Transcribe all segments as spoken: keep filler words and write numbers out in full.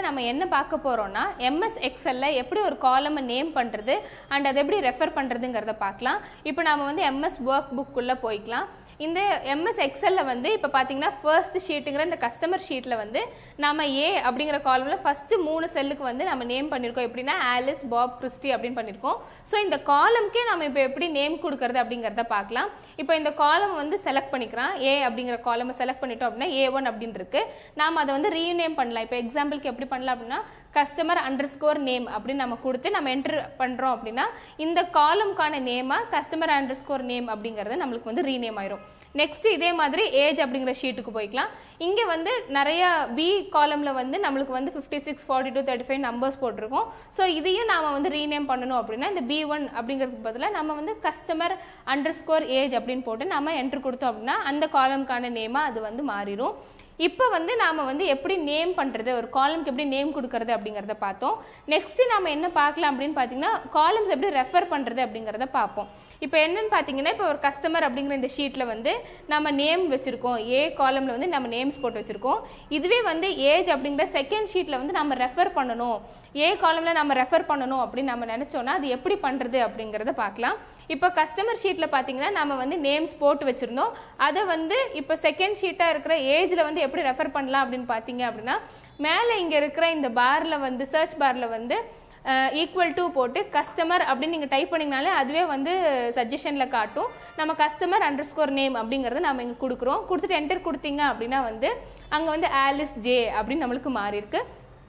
நம்ம என்ன பார்க்க போறோம்னா M S Excel ல எப்படி ஒரு காலமை நேம் பண்றது அண்ட் அதை எப்படி ரெஃபர் பண்றதுங்கறத பார்க்கலாம். இப்போ நாம வந்து M S workbook குள்ள போய்க்கலாம். இந்த M S Excel ல வந்து இப்போ பாத்தீங்கன்னா ஃபர்ஸ்ட் ஷீட்ங்கற இந்த கஸ்டமர் ஷீட்ல வந்து நாம A அப்படிங்கற காலம்ல ஃபர்ஸ்ட் மூணு செல்லுக்கு வந்து நாம நேம் பண்ணிருக்கோம். எப்படின்னா ஆலிஸ், பாப், கிறிஸ்டி அப்படினு பண்ணிருக்கோம். சோ இந்த காலம்க்கே நாம இப்போ எப்படி நேம் கொடுக்கிறது அப்படிங்கறத பார்க்கலாம். இப்போ இந்த காலம் வந்து செலக்ட் பண்ணிக்கறோம். A அப்படிங்கற காலமை செலக்ட் பண்ணிட்டோம் அப்படினா A one அப்படினு இருக்கு. நாம அதை வந்து ரீநேம் பண்ணலாம். இப்போ எக்ஸாம்பிளுக்கு எப்படி பண்ணலாம் அப்படினா கஸ்டமர் அண்டர்ஸ்கோர் நேம் அப்படி நம்ம கொடுத்து நம்ம என்டர் பண்றோம் அப்படினா இந்த காலம்கான நேமா கஸ்டமர் அண்டர்ஸ்கோர் நேம் அப்படிங்கறது நமக்கு வந்து ரீநேம் ஆயிரும். நெக்ஸ்ட் இதே மாதிரி ஏஜ் அப்படிங்கற ஷீட்டுக்கு போய்க்கலாம். இங்க வந்து நிறைய B காலம்ல வந்து நமக்கு வந்து fifty-six, forty-two, thirty-five நம்பர்ஸ் போட்டுருக்கோம். சோ இதையும் நாம வந்து ரீநேம் பண்ணனும் அப்படினா இந்த B one அப்படிங்கிறதுக்கு பதிலா நம்ம வந்து கஸ்டமர் அண்டர்ஸ்கோர் ஏஜ் அப்படினு போட்டு நாம என்டர் கொடுத்தோம் அப்படினா அந்த காலம்கான நேமா அது வந்து மாறிடும். இப்போ வந்து நாம வந்து எப்படி நேம் பண்றது ஒரு காலம்க்கு எப்படி நேம் கொடுக்கிறது அப்படிங்கறத பார்த்தோம். நெக்ஸ்ட் நாம என்ன பார்க்கலாம் அப்படினு பாத்தீங்கன்னா காலம்ஸ் எப்படி ரெஃபர் பண்றது அப்படிங்கறத பார்ப்போம். இப்போ என்னன்னு பாத்தீங்கன்னா இப்போ ஒரு கஸ்டமர் அப்படிங்கற இந்த ஷீட்ல வந்து நாம நேம் வச்சிருக்கோம். A காலம்ல வந்து நம்ம நேம்ஸ் போட்டு வச்சிருக்கோம். இதுவே வந்து ஏஜ் அப்படிங்கற செகண்ட் ஷீட்ல வந்து நாம ரெஃபர் பண்ணனும். A காலம்ல நாம ரெஃபர் பண்ணனும் அப்படி நாம நினைச்சோம்னா அது எப்படி பண்றது அப்படிங்கறத பார்க்கலாம். இப்போ கஸ்டமர் ஷீட்ல பாத்தீங்கன்னா நாம வந்து நேம்ஸ் போட்டு வச்சிருந்தோம். அத வந்து இப்போ செகண்ட் ஷீட்டா இருக்கிற ஏஜ்ல வந்து எப்படி ரெஃபர் பண்ணலாம் அப்படினு பாத்தீங்க அப்படினா மேலே இங்க இருக்கிற இந்த பார்ல வந்து சர்ச் பார்ல வந்து ஈக்குவல் டு போட்டு கஸ்டமர் அப்படி நீங்க டைப் பண்ணீங்கனாலே அதுவே வந்து சஜஷன்ல காட்டும். நம்ம கஸ்டமர் அண்டர்ஸ்கோர் நேம் அப்படிங்கறத நாம இங்க கொடுக்கிறோம். கொடுத்துட்டு என்டர் கொடுத்தீங்க அப்படினா வந்து அங்க வந்து ஆலிஸ் ஜே அப்படி நமக்கு மாறி இருக்கு.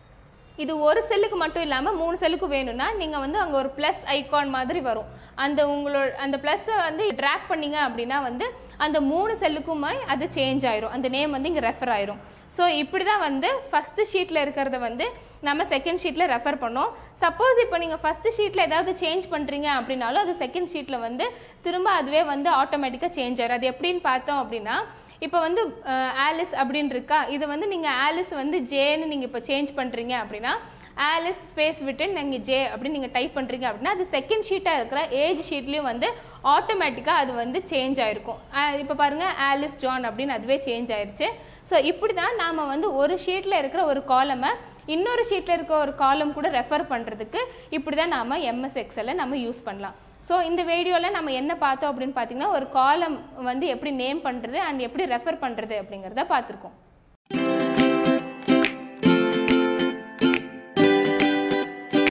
இது ஒரு செல்லுக்கு மட்டும் இல்லாம மூணு செல்லுக்கு வேணும்னா நீங்க வந்து அங்க ஒரு பிளஸ் ஐகான் மாதிரி வரும். அந்த உங்களோட அந்த பிளஸ் வந்து டிராக் பண்ணீங்க அப்படினா வந்து அந்த மூணு செல்லுக்குமே அது சேஞ்ச் ஆயிரும். அந்த நேம் வந்து இங்க ரெஃபர் ஆயிரும். சோ இப்படி தான் வந்து ஃபர்ஸ்ட் ஷீட்ல இருக்குறத வந்து நம்ம செகண்ட் ஷீட்ல ரெஃபர் பண்ணோம். சப்போஸ் இப்போ நீங்க ஃபர்ஸ்ட் ஷீட்ல ஏதாவது சேஞ்ச் பண்றீங்க அப்படினாலும் அது செகண்ட் ஷீட்ல வந்து திரும்ப அதுவே வந்து ஆட்டோமேட்டிக்கா சேஞ்ச் ஆயிரும். அது எப்படின்னு பார்த்தோம் அப்படினா இப்போ வந்து ஆலிஸ் அப்படினு இருக்கா இது வந்து நீங்க ஆலிஸ் வந்து ஜேன்னு நீங்க இப்போ சேஞ்ச் பண்றீங்க அப்படினா ஆலிஸ் ஸ்பேஸ் விட்டு நீங்க ஜே அப்படி நீங்க டைப் பண்றீங்க அப்படினா அது செகண்ட் ஷீட்டா இருக்கிற ஏஜ் ஷீட்லயும் வந்து ஆட்டோமேட்டிக்கா அது வந்து சேஞ்ச் ஆயிருக்கும். இப்போ பாருங்க ஆலிஸ் ஜான் அப்படின்னு அதுவே சேஞ்ச் ஆயிருச்சு. ஸோ இப்படி தான் நாம வந்து ஒரு ஷீட்ல இருக்கிற ஒரு காலமை இன்னொரு ஷீட்ல இருக்க ஒரு காலம் கூட ரெஃபர் பண்றதுக்கு இப்படி தான் நாம M S Excel நம்ம யூஸ் பண்ணலாம். ஸோ இந்த வீடியோவில் நம்ம என்ன பார்த்தோம் அப்படின்னு பார்த்தீங்கன்னா ஒரு காலம் வந்து எப்படி நேம் பண்ணுறது அண்ட் எப்படி ரெஃபர் பண்ணுறது அப்படிங்கிறத பார்த்துருக்கோம்.